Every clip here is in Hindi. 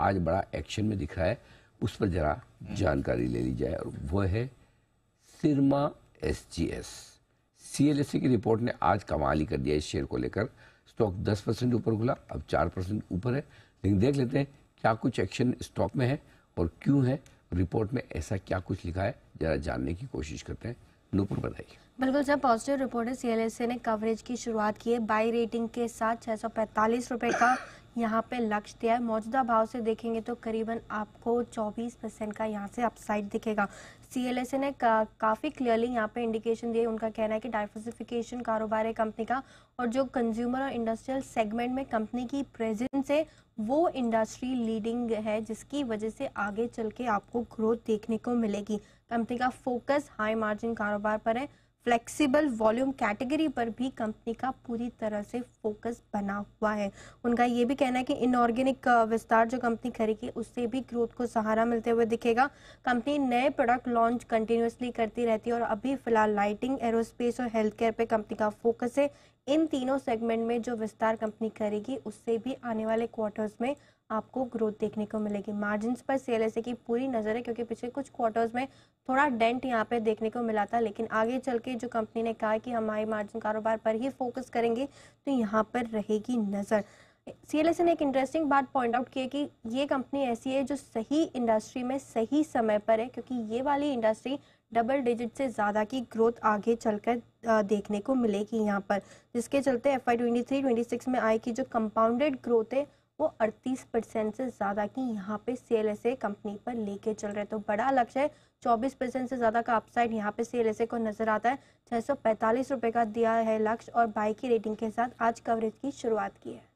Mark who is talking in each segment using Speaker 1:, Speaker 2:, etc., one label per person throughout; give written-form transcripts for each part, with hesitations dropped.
Speaker 1: आज बड़ा एक्शन में दिख रहा है, उस पर जरा जानकारी ले ली जाए। और वो है सिरमा एसजीएस। सीएलएसए की रिपोर्ट ने आज कमाल ही कर दिया इस शेयर को लेकर। स्टॉक 10% ऊपर खुला, अब 4% ऊपर है। लेकिन देख लेते हैं क्या कुछ एक्शन स्टॉक में है और क्यों है, रिपोर्ट में ऐसा क्या कुछ लिखा है, जरा जानने की कोशिश करते हैं। नूपुर बताइए।
Speaker 2: बिल्कुल सर, पॉजिटिव रिपोर्ट है। सीएलएसए ने कवरेज की शुरुआत की है बाई रेटिंग के साथ। 645 रुपए का यहाँ पे लक्ष्य दिया है। मौजूदा भाव से देखेंगे तो करीबन आपको 24% का यहाँ से अपसाइड दिखेगा। सीएलएसए ने काफ़ी क्लियरली यहाँ पे इंडिकेशन दिए। उनका कहना है कि डाइवर्सिफिकेशन कारोबार है कंपनी का, और जो कंज्यूमर और इंडस्ट्रियल सेगमेंट में कंपनी की प्रेजेंस है वो इंडस्ट्री लीडिंग है, जिसकी वजह से आगे चल के आपको ग्रोथ देखने को मिलेगी। कंपनी का फोकस हाई मार्जिन कारोबार पर है। फ्लेक्सिबल वॉल्यूम कैटेगरी पर भी कंपनी का पूरी तरह से फोकस बना हुआ है। उनका ये भी कहना है कि इनऑर्गेनिक विस्तार जो कंपनी करेगी उससे भी ग्रोथ को सहारा मिलते हुए दिखेगा। कंपनी नए प्रोडक्ट लॉन्च कंटिन्यूसली करती रहती है और अभी फिलहाल लाइटिंग, एरोस्पेस और हेल्थ केयर पे कंपनी का फोकस है। इन तीनों सेगमेंट में जो विस्तार कंपनी करेगी उससे भी आने वाले क्वार्टर्स में आपको ग्रोथ देखने को मिलेगी। मार्जिन्स पर सीएलएसए की पूरी नजर है, क्योंकि पिछले कुछ क्वार्टर्स में थोड़ा डेंट यहाँ पे देखने को मिला था, लेकिन आगे चल के जो कंपनी ने कहा है कि हम हाई मार्जिन कारोबार पर ही फोकस करेंगे, तो यहाँ पर रहेगी नजर। सीएलएसए ने एक इंटरेस्टिंग बात पॉइंट आउट की है कि ये कंपनी ऐसी है जो सही इंडस्ट्री में सही समय पर है, क्योंकि ये वाली इंडस्ट्री डबल डिजिट से ज़्यादा की ग्रोथ आगे चलकर देखने को मिलेगी यहाँ पर, जिसके चलते FY 23-26 में आई की जो कंपाउंडेड ग्रोथ है वो 38% से ज़्यादा की यहाँ पे सीएलएसए कंपनी पर लेके चल रहे। तो बड़ा लक्ष्य है, 24% से ज़्यादा का अपसाइड यहाँ पे सीएलएसए को नजर आता है। 645 रुपए का दिया है लक्ष्य और बाई की रेटिंग के साथ आज कवरेज की शुरुआत की है।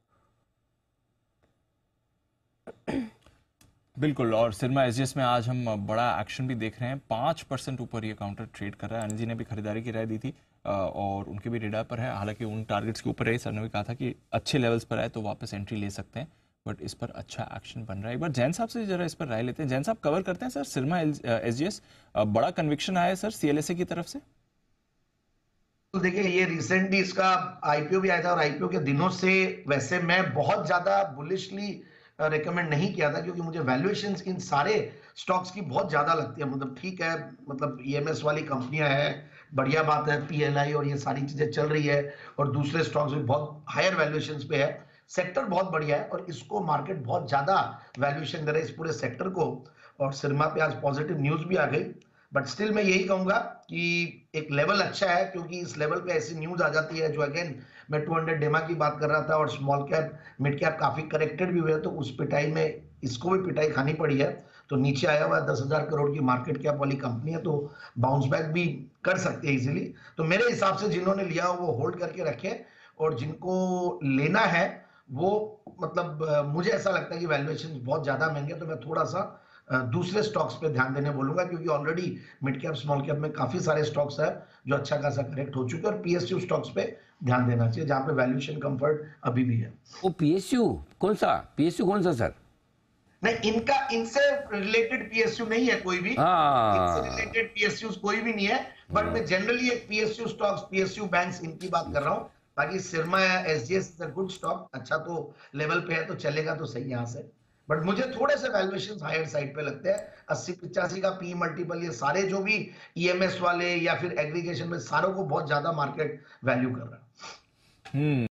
Speaker 3: बिल्कुल, और सिरमा एसजीएस में आज हम बड़ा एक्शन भी देख रहे हैं। 5% ऊपर ये काउंटर ट्रेड कर रहा है। अनिल जी ने भी खरीदारी की राय दी थी और उनके भी रेडार पर है। हालांकि उन टारगेट्स के ऊपर है, सर ने भी कहा था कि अच्छे लेवल्स पर आए तो वापस एंट्री ले सकते हैं, बट इस पर अच्छा एक्शन बन रहा है। एक बार जैन साहब से जरा इस पर राय लेते हैं। जैन साहब, कवर करते हैं सर सिरमा एसजीएस, बड़ा कन्विक्शन आया है सर सीएलएसए की तरफ से।
Speaker 4: तो देखिए, ये रिसेंटली इसका आईपीओ भी आया था और आईपीओ के दिनों से वैसे मैं बहुत ज्यादा बुलिशली रिकमेंड नहीं किया था, क्योंकि मुझे वैल्यूएशंस इन सारे स्टॉक्स की बहुत ज्यादा लगती है। मतलब ठीक है, मतलब ईएमएस वाली कंपनियां हैं, बढ़िया बात है, पीएलआई और ये सारी चीजें चल रही है, और दूसरे स्टॉक्स भी बहुत हायर वैल्यूएशंस पे है। सेक्टर बहुत बढ़िया है और इसको मार्केट बहुत ज्यादा वैल्यूएशन दे रहा है इस पूरे सेक्टर को, और सिरमा पे आज पॉजिटिव न्यूज भी आ गई। बट स्टिल मैं यही कहूंगा कि एक लेवल अच्छा है, क्योंकि इस लेवल पे ऐसी न्यूज आ जाती है जो अगेन मैं 200 डेमा की बात कर रहा था, और स्मॉल कैप मिड कैप काफी करेक्टेड भी हुए, तो उस पिटाई में इसको भी पिटाई खानी पड़ी है। तो नीचे आया हुआ 10,000 करोड़ की मार्केट कैप वाली कंपनी है, तो बाउंस बैक भी कर सकते हैं इजीली। तो मेरे हिसाब से जिन्होंने लिया वो होल्ड करके रखे, और जिनको लेना है वो मतलब मुझे ऐसा लगता है कि वैल्यूएशन बहुत ज्यादा महंगे, तो मैं थोड़ा सा दूसरे स्टॉक्स पे ध्यान देने बोलूंगा, क्योंकि already mid cap small cap में काफी सारे स्टॉक्स है जो अच्छा खासा करेक्ट हो चुके हैं, और पीएसयू स्टॉक्स पे ध्यान देना चाहिए जहां पे वैल्यूएशन कंफर्ट अभी भी है।
Speaker 1: वो पीएसयू कौन सा सर?
Speaker 4: नहीं, इनसे रिलेटेड पीएसयू नहीं है कोई भी, इनसे रिलेटेड पीएसयू कोई भी नहीं है, बट मैं जनरली एक पीएसयू स्टॉक्स, पीएसयू बैंक्स, इनकी बात कर रहा हूँ। बाकी सिरमा या SGS is a good stock, अच्छा तो लेवल पे है तो चलेगा तो सही यहाँ से। बट मुझे थोड़े से वैल्यूएशन हायर साइड पे लगते हैं। 80-85 का पी मल्टीपल, ये सारे जो भी ईएमएस वाले या फिर एग्रीगेशन में, सारों को बहुत ज्यादा मार्केट वैल्यू कर रहा है।